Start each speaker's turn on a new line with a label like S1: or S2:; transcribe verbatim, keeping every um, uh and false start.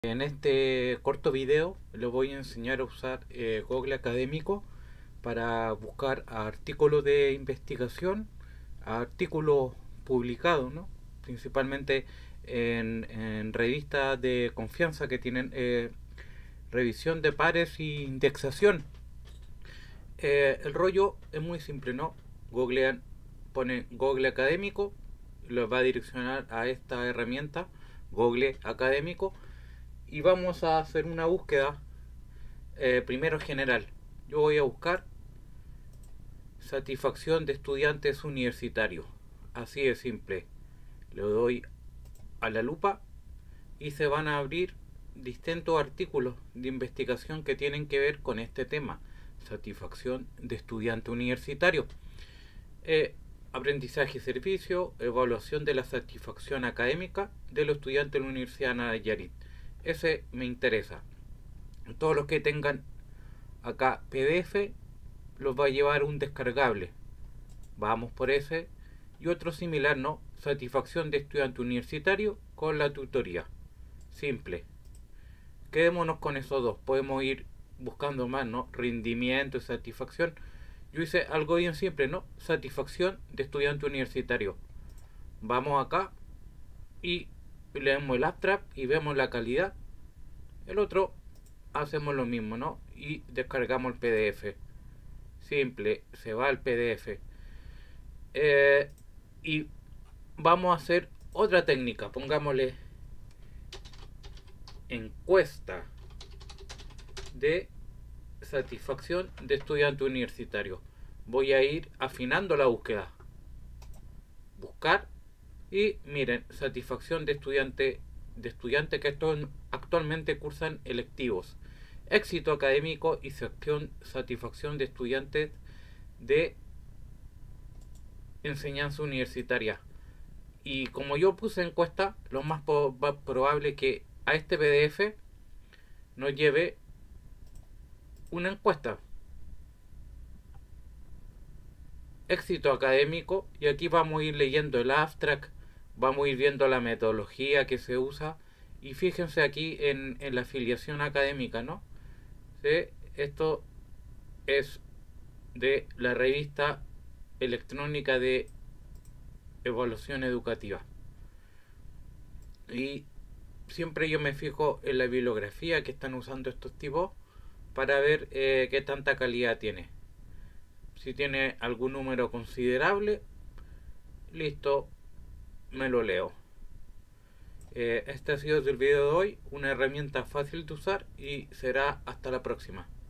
S1: En este corto video les voy a enseñar a usar eh, Google Académico para buscar artículos de investigación, artículos publicados, ¿no? Principalmente en, en revistas de confianza que tienen eh, revisión de pares y indexación. Eh, el rollo es muy simple, ¿no? Googlean, ponen Google Académico, los va a direccionar a esta herramienta, Google Académico, y vamos a hacer una búsqueda eh, primero general. Yo voy a buscar satisfacción de estudiantes universitarios, así de simple. Le doy a la lupa y se van a abrir distintos artículos de investigación que tienen que ver con este tema, satisfacción de estudiante universitario. eh, Aprendizaje y servicio, evaluación de la satisfacción académica de los estudiantes de la Universidad de Nayarit. Ese me interesa. Todos los que tengan acá P D F los va a llevar un descargable. Vamos por ese. Y otro similar, ¿no? Satisfacción de estudiante universitario con la tutoría. Simple. Quedémonos con esos dos. Podemos ir buscando más, ¿no? Rendimiento y satisfacción. Yo hice algo bien simple, ¿no? Satisfacción de estudiante universitario. Vamos acá y leemos el abstract y vemos la calidad. El otro hacemos lo mismo, ¿no? Y descargamos el P D F. Simple, se va al P D F. Eh, y vamos a hacer otra técnica. Pongámosle encuesta de satisfacción de estudiante universitario. Voy a ir afinando la búsqueda. Buscar y miren, satisfacción de estudiante de estudiantes que actualmente cursan electivos, éxito académico y satisfacción de estudiantes de enseñanza universitaria. Y como yo puse encuesta, lo más probable es que a este P D F nos lleve una encuesta. Éxito académico, y aquí vamos a ir leyendo el abstract, vamos a ir viendo la metodología que se usa, y fíjense aquí en, en la afiliación académica, ¿no? ¿Sí? Esto es de la revista electrónica de evaluación educativa. Y siempre yo me fijo en la bibliografía que están usando estos tipos para ver eh, qué tanta calidad tiene. Si tiene algún número considerable, listo, me lo leo. Eh, este ha sido el video de hoy, una herramienta fácil de usar y será hasta la próxima.